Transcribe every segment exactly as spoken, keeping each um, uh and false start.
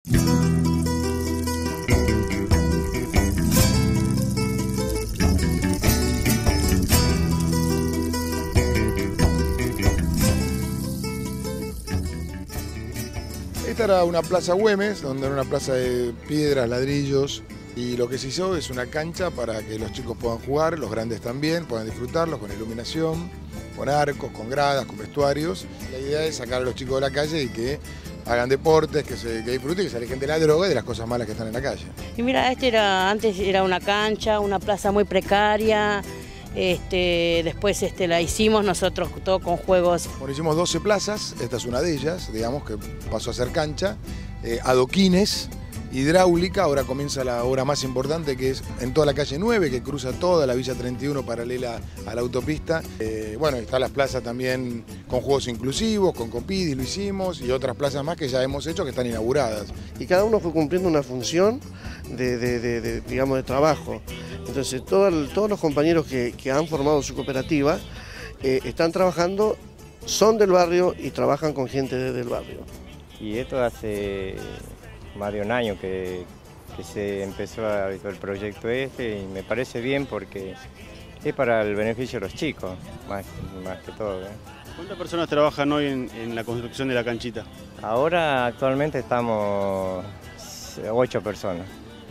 Esta era una plaza Güemes, donde era una plaza de piedras, ladrillos, y lo que se hizo es una cancha para que los chicos puedan jugar, los grandes también, puedan disfrutarlos con iluminación, con arcos, con gradas, con vestuarios. La idea es sacar a los chicos de la calle y que hagan deportes, que, se, que disfruten, que se alejen de la droga y de las cosas malas que están en la calle. Y mira, este era, antes era una cancha, una plaza muy precaria. Este, después este, la hicimos nosotros todo con juegos. Bueno, hicimos doce plazas, esta es una de ellas, digamos, que pasó a ser cancha, eh, adoquines, hidráulica, ahora comienza la obra más importante, que es en toda la calle nueve, que cruza toda la Villa treinta y uno paralela a la autopista. Eh, bueno, están las plazas también con juegos inclusivos, con Copidi lo hicimos, y otras plazas más que ya hemos hecho que están inauguradas. Y cada uno fue cumpliendo una función de, de, de, de digamos, de trabajo. Entonces todo el, todos los compañeros que, que han formado su cooperativa eh, están trabajando, son del barrio y trabajan con gente desde el barrio. Y esto hace más de un año que, que se empezó a, el proyecto este, y me parece bien porque es para el beneficio de los chicos, más, más que todo, ¿eh? ¿Cuántas personas trabajan hoy en, en la construcción de la canchita? Ahora actualmente estamos ocho personas.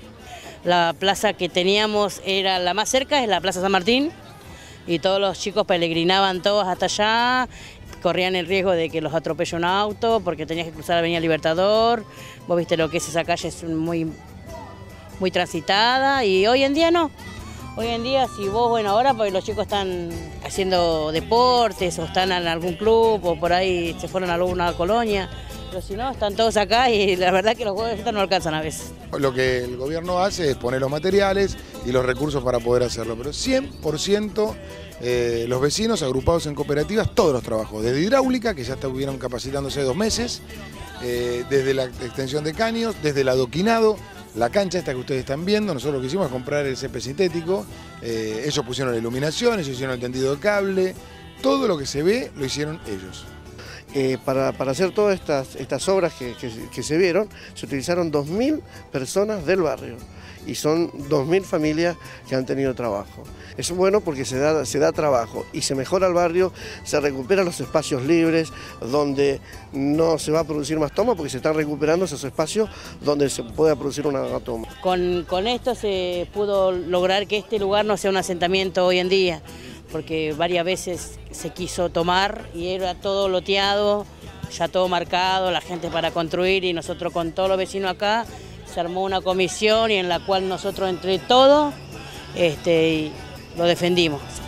La plaza que teníamos era la más cerca, es la Plaza San Martín, y todos los chicos peregrinaban todos hasta allá, corrían el riesgo de que los atropelle un auto porque tenías que cruzar la Avenida Libertador. Vos viste lo que es esa calle, es muy, muy transitada, y hoy en día no. Hoy en día, si vos, bueno, ahora porque los chicos están haciendo deportes o están en algún club o por ahí se fueron a alguna colonia, pero si no, están todos acá y la verdad que los juegos de fiesta no alcanzan a veces. Lo que el gobierno hace es poner los materiales y los recursos para poder hacerlo, pero cien por ciento eh, los vecinos agrupados en cooperativas, todos los trabajos, desde hidráulica, que ya estuvieron capacitándose dos meses, eh, desde la extensión de caños, desde el adoquinado, la cancha esta que ustedes están viendo. Nosotros lo que hicimos es comprar el césped sintético, eh, ellos pusieron la iluminación, ellos hicieron el tendido de cable, todo lo que se ve lo hicieron ellos. Eh, para, para hacer todas estas, estas obras que, que, que se vieron, se utilizaron dos mil personas del barrio y son dos mil familias que han tenido trabajo. Es bueno porque se da, se da trabajo y se mejora el barrio, se recuperan los espacios libres donde no se va a producir más toma porque se están recuperando esos espacios donde se pueda producir una toma. Con, con esto se pudo lograr que este lugar no sea un asentamiento hoy en día, porque varias veces se quiso tomar y era todo loteado, ya todo marcado, la gente para construir, y nosotros con todos los vecinos acá se armó una comisión y en la cual nosotros entre todos este, lo defendimos.